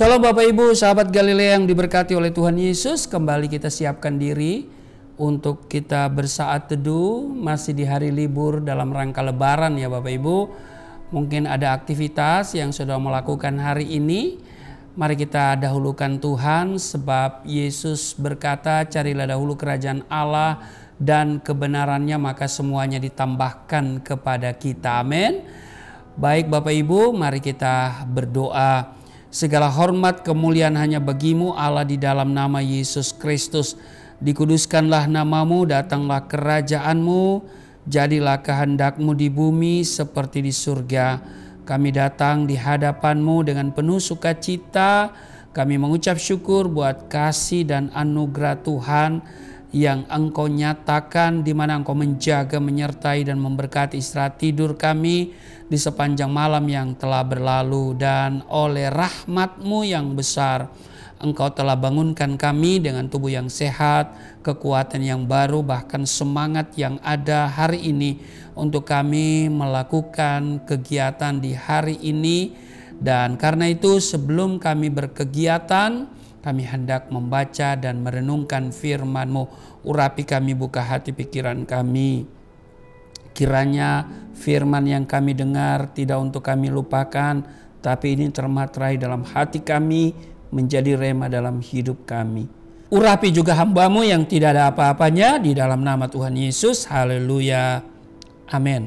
Shalom Bapak Ibu, sahabat Galilea yang diberkati oleh Tuhan Yesus. Kembali kita siapkan diri untuk kita bersaat teduh. Masih di hari libur dalam rangka lebaran ya Bapak Ibu. Mungkin ada aktivitas yang sudah melakukan hari ini. Mari kita dahulukan Tuhan, sebab Yesus berkata, carilah dahulu kerajaan Allah dan kebenarannya, maka semuanya ditambahkan kepada kita. Amin. Baik Bapak Ibu, mari kita berdoa. Segala hormat kemuliaan hanya bagimu Allah, di dalam nama Yesus Kristus. Dikuduskanlah namamu, datanglah kerajaanmu, jadilah kehendakmu di bumi seperti di surga. Kami datang di hadapanmu dengan penuh sukacita. Kami mengucap syukur buat kasih dan anugerah Tuhan yang Engkau nyatakan, di mana Engkau menjaga, menyertai dan memberkati istirahat tidur kami di sepanjang malam yang telah berlalu. Dan oleh rahmat-Mu yang besar, Engkau telah bangunkan kami dengan tubuh yang sehat, kekuatan yang baru, bahkan semangat yang ada hari ini untuk kami melakukan kegiatan di hari ini. Dan karena itu sebelum kami berkegiatan, kami hendak membaca dan merenungkan firman-Mu. Urapi kami, buka hati pikiran kami. Kiranya firman yang kami dengar tidak untuk kami lupakan, tapi ini termaterai dalam hati kami, menjadi rema dalam hidup kami. Urapi juga hamba-Mu yang tidak ada apa-apanya, di dalam nama Tuhan Yesus. Haleluya. Amin.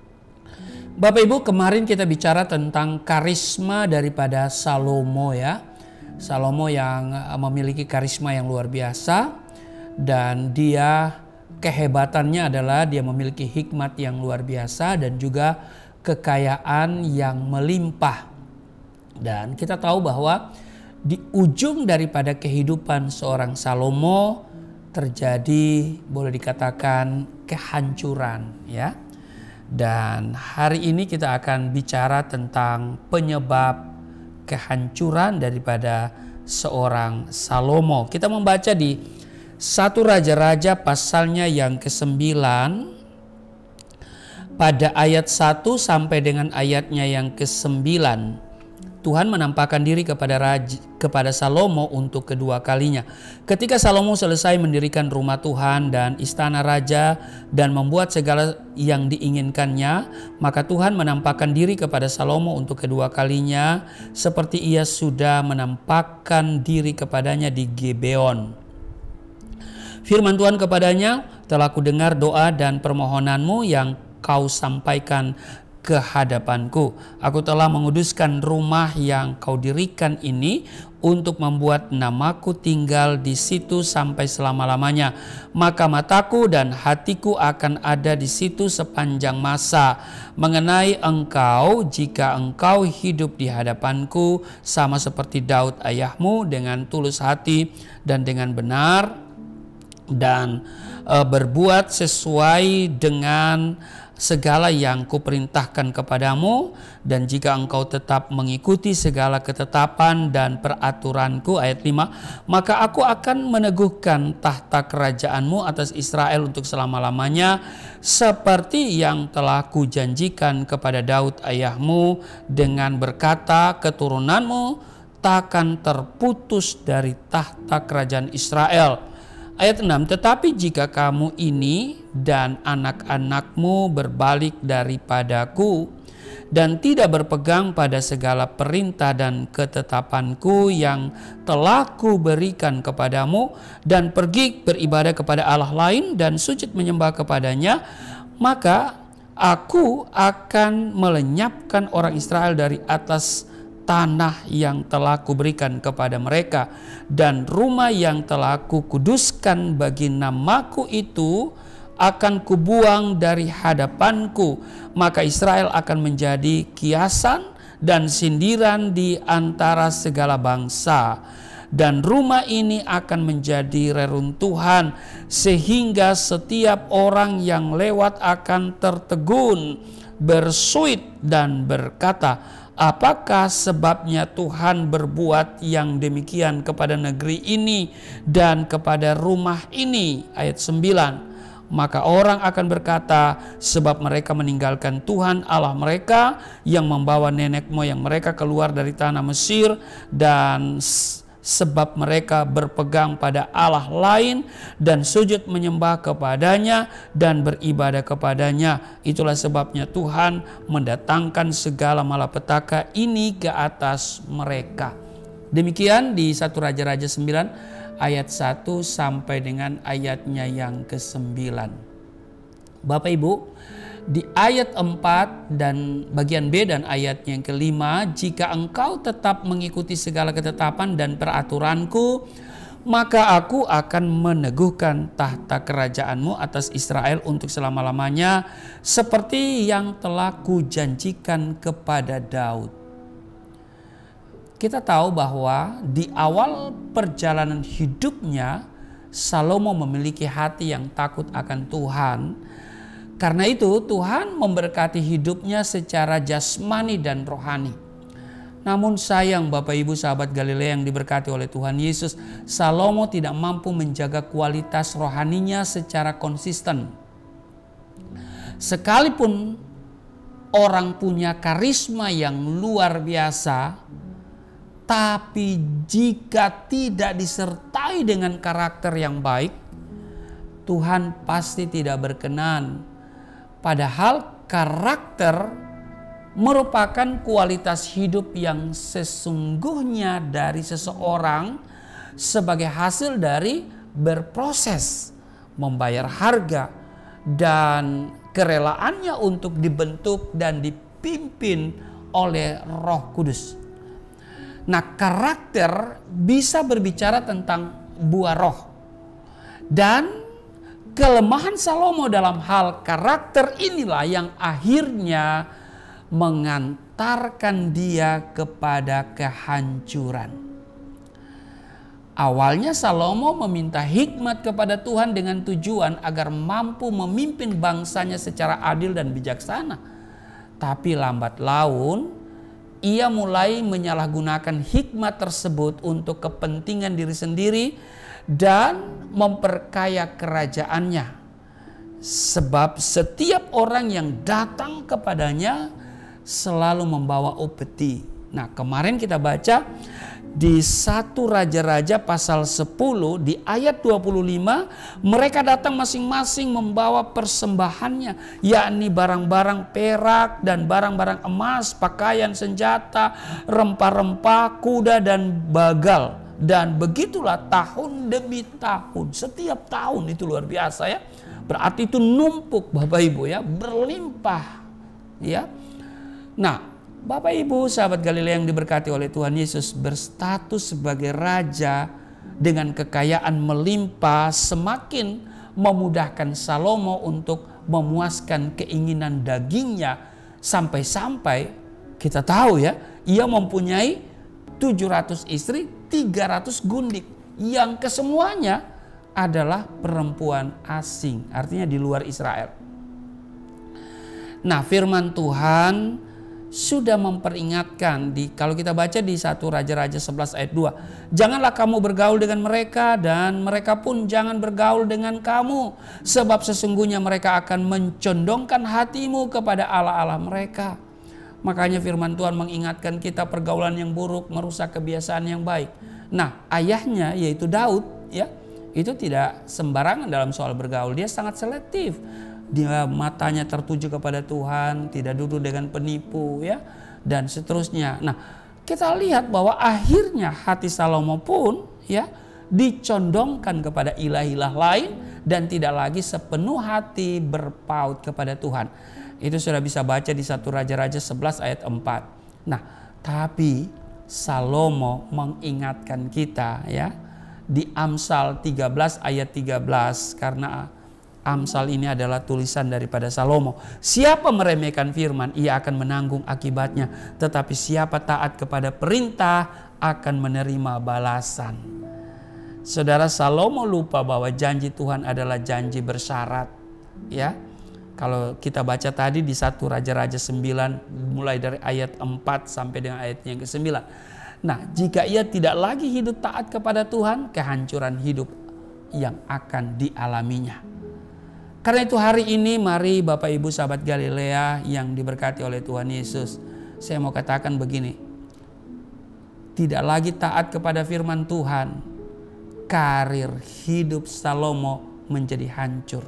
Bapak Ibu, kemarin kita bicara tentang karisma daripada Salomo ya. Salomo yang memiliki karisma yang luar biasa, dan dia kehebatannya adalah dia memiliki hikmat yang luar biasa dan juga kekayaan yang melimpah. Dan kita tahu bahwa di ujung daripada kehidupan seorang Salomo terjadi, boleh dikatakan, kehancuran ya. Dan hari ini kita akan bicara tentang penyebab kehancuran daripada seorang Salomo. Kita membaca di 1 Raja-Raja pasalnya yang ke-9 pada ayat 1 sampai dengan ayatnya yang ke-9. Tuhan menampakkan diri kepada Salomo untuk kedua kalinya. Ketika Salomo selesai mendirikan rumah Tuhan dan istana raja dan membuat segala yang diinginkannya, maka Tuhan menampakkan diri kepada Salomo untuk kedua kalinya, seperti ia sudah menampakkan diri kepadanya di Gibeon. Firman Tuhan kepadanya, telah kudengar doa dan permohonanmu yang kau sampaikan ke hadapanku. Aku telah menguduskan rumah yang kau dirikan ini untuk membuat namaku tinggal di situ sampai selama-lamanya. Maka mataku dan hatiku akan ada di situ sepanjang masa mengenai engkau, jika engkau hidup di hadapanku sama seperti Daud ayahmu, dengan tulus hati dan dengan benar, dan berbuat sesuai dengan segala yang kuperintahkan kepadamu, dan jika engkau tetap mengikuti segala ketetapan dan peraturanku. Ayat 5, maka aku akan meneguhkan tahta kerajaanmu atas Israel untuk selama-lamanya, seperti yang telah kujanjikan kepada Daud ayahmu, dengan berkata, keturunanmu takkan terputus dari tahta kerajaan Israel. Ayat 6, tetapi jika kamu ini dan anak-anakmu berbalik daripadaku dan tidak berpegang pada segala perintah dan ketetapanku yang telah kuberikan kepadamu, dan pergi beribadah kepada Allah lain dan sujud menyembah kepadanya, maka aku akan melenyapkan orang Israel dari atas tanah yang telah kuberikan kepada mereka, dan rumah yang telah kukuduskan bagi namaku itu akan kubuang dari hadapanku. Maka Israel akan menjadi kiasan dan sindiran di antara segala bangsa, dan rumah ini akan menjadi reruntuhan, sehingga setiap orang yang lewat akan tertegun, bersuit dan berkata, apakah sebabnya Tuhan berbuat yang demikian kepada negeri ini dan kepada rumah ini? Ayat 9, Maka orang akan berkata, sebab mereka meninggalkan Tuhan Allah mereka yang membawa nenek moyang mereka keluar dari tanah Mesir, dan sebab mereka berpegang pada Allah lain dan sujud menyembah kepadanya dan beribadah kepadanya. Itulah sebabnya Tuhan mendatangkan segala malapetaka ini ke atas mereka. Demikian di 1 Raja-Raja 9 ayat 1 sampai dengan ayatnya yang ke-9. Bapak Ibu, di ayat 4 dan bagian B dan ayat yang ke-5, jika engkau tetap mengikuti segala ketetapan dan peraturanku, maka aku akan meneguhkan tahta kerajaanmu atas Israel untuk selama-lamanya, seperti yang telah kujanjikan kepada Daud. Kita tahu bahwa di awal perjalanan hidupnya, Salomo memiliki hati yang takut akan Tuhan. Karena itu Tuhan memberkati hidupnya secara jasmani dan rohani. Namun sayang Bapak Ibu sahabat Galilea yang diberkati oleh Tuhan Yesus, Salomo tidak mampu menjaga kualitas rohaninya secara konsisten. Sekalipun orang punya karisma yang luar biasa, tapi jika tidak disertai dengan karakter yang baik, Tuhan pasti tidak berkenan. Padahal karakter merupakan kualitas hidup yang sesungguhnya dari seseorang sebagai hasil dari berproses, membayar harga, dan kerelaannya untuk dibentuk dan dipimpin oleh Roh Kudus. Nah, karakter bisa berbicara tentang buah roh. Dan kelemahan Salomo dalam hal karakter inilah yang akhirnya mengantarkan dia kepada kehancuran. Awalnya Salomo meminta hikmat kepada Tuhan dengan tujuan agar mampu memimpin bangsanya secara adil dan bijaksana. Tapi lambat laun ia mulai menyalahgunakan hikmat tersebut untuk kepentingan diri sendiri dan memperkaya kerajaannya. Sebab setiap orang yang datang kepadanya selalu membawa upeti. Nah, kemarin kita baca di 1 Raja-Raja pasal 10 di ayat 25, mereka datang masing-masing membawa persembahannya, yakni barang-barang perak dan barang-barang emas, pakaian, senjata, rempah-rempah, kuda dan bagal. Dan begitulah tahun demi tahun, setiap tahun. Itu luar biasa ya. Berarti itu numpuk Bapak Ibu ya, berlimpah ya. Nah, Bapak Ibu sahabat Galilea yang diberkati oleh Tuhan Yesus, berstatus sebagai raja dengan kekayaan melimpah semakin memudahkan Salomo untuk memuaskan keinginan dagingnya. Sampai-sampai kita tahu ya, ia mempunyai 700 istri, 300 gundik, yang kesemuanya adalah perempuan asing, artinya di luar Israel. Nah, firman Tuhan sudah memperingatkan kalau kita baca di 1 Raja-Raja 11 ayat 2, janganlah kamu bergaul dengan mereka dan mereka pun jangan bergaul dengan kamu, sebab sesungguhnya mereka akan mencondongkan hatimu kepada Allah-Allah mereka. Makanya firman Tuhan mengingatkan kita, pergaulan yang buruk merusak kebiasaan yang baik. Nah, ayahnya yaitu Daud ya, itu tidak sembarangan dalam soal bergaul. Dia sangat selektif. Dia matanya tertuju kepada Tuhan, tidak duduk dengan penipu ya, dan seterusnya. Nah, kita lihat bahwa akhirnya hati Salomo pun ya dicondongkan kepada ilah-ilah lain dan tidak lagi sepenuh hati berpaut kepada Tuhan. Itu sudah bisa baca di 1 Raja-Raja 11 ayat 4. Nah, tapi Salomo mengingatkan kita ya di Amsal 13 ayat 13, karena Amsal ini adalah tulisan daripada Salomo. Siapa meremehkan firman, ia akan menanggung akibatnya, tetapi siapa taat kepada perintah akan menerima balasan. Saudara, Salomo lupa bahwa janji Tuhan adalah janji bersyarat ya. Kalau kita baca tadi di 1 Raja-Raja 9 mulai dari ayat 4 sampai dengan ayat yang ke-9. Nah, jika ia tidak lagi hidup taat kepada Tuhan, kehancuran hidup yang akan dialaminya. Karena itu hari ini mari Bapak Ibu sahabat Galilea yang diberkati oleh Tuhan Yesus, saya mau katakan begini. Tidak lagi taat kepada firman Tuhan, karir hidup Salomo menjadi hancur.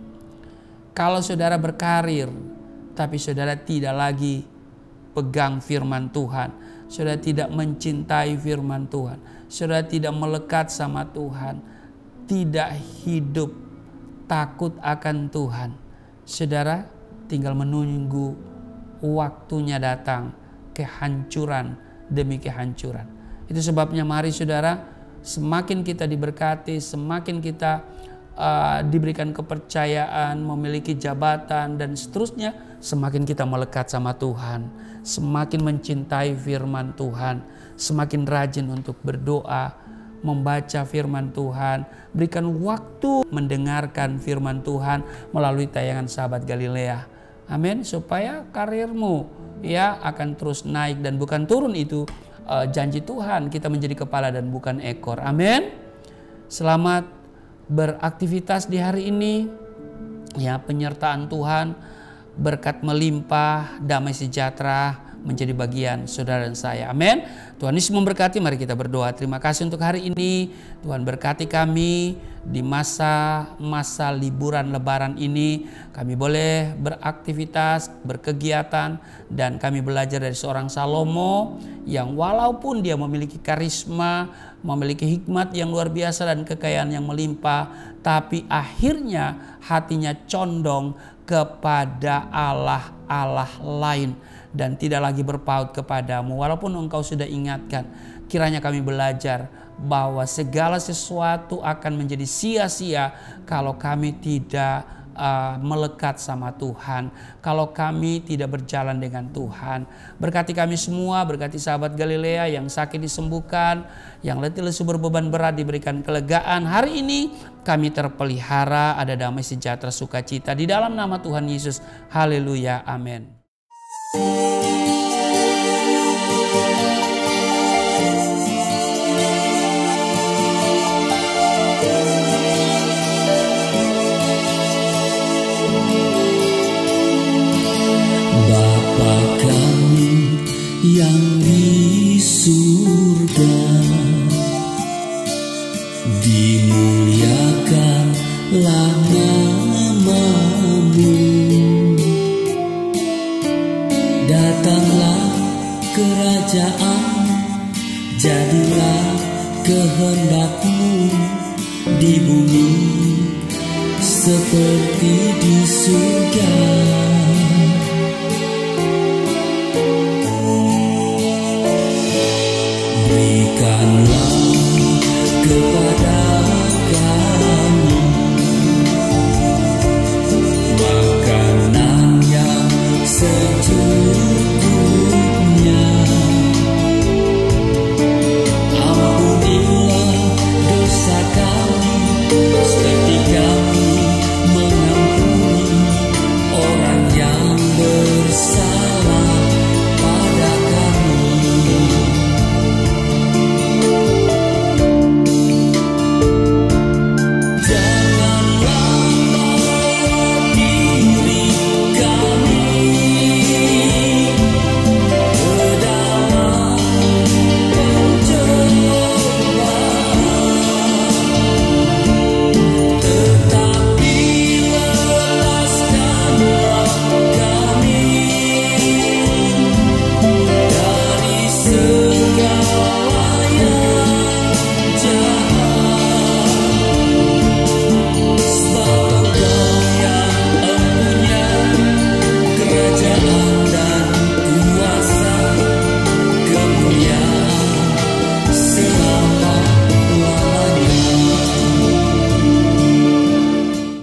Kalau saudara berkarir, tapi saudara tidak lagi pegang firman Tuhan, saudara tidak mencintai firman Tuhan, saudara tidak melekat sama Tuhan, tidak hidup takut akan Tuhan, saudara tinggal menunggu waktunya datang, kehancuran demi kehancuran. Itu sebabnya mari saudara, semakin kita diberkati, semakin kita diberikan kepercayaan, memiliki jabatan dan seterusnya, semakin kita melekat sama Tuhan, semakin mencintai firman Tuhan, semakin rajin untuk berdoa, membaca firman Tuhan, berikan waktu mendengarkan firman Tuhan melalui tayangan Sahabat Galilea. Amin. Supaya karirmu ya akan terus naik dan bukan turun. Itu janji Tuhan, kita menjadi kepala dan bukan ekor. Amin. Selamat beraktivitas di hari ini. Ya, penyertaan Tuhan, berkat melimpah, damai sejahtera menjadi bagian saudara dan saya. Amin. Tuhan Yesus memberkati. Mari kita berdoa. Terima kasih untuk hari ini. Tuhan berkati kami di masa liburan lebaran ini. Kami boleh beraktivitas, berkegiatan, dan kami belajar dari seorang Salomo yang walaupun dia memiliki karisma, memiliki hikmat yang luar biasa dan kekayaan yang melimpah, tapi akhirnya hatinya condong kepada Allah lain dan tidak lagi berpaut kepadamu. Walaupun engkau sudah ingatkan, kiranya kami belajar bahwa segala sesuatu akan menjadi sia-sia kalau kami tidak melekat sama Tuhan, kalau kami tidak berjalan dengan Tuhan. Berkati kami semua, berkati sahabat Galilea yang sakit disembuhkan, yang letih lesu berbeban berat diberikan kelegaan. Hari ini kami terpelihara, ada damai sejahtera sukacita di dalam nama Tuhan Yesus. Haleluya, amin. Bapa kami yang di surga, dimuliakanlah nama-Mu. Datanglah kerajaan, jadilah kehendak-Mu di bumi seperti di surga. Berikanlah kepada kami makanan yang secukupnya. Ampunilah dosa kami seperti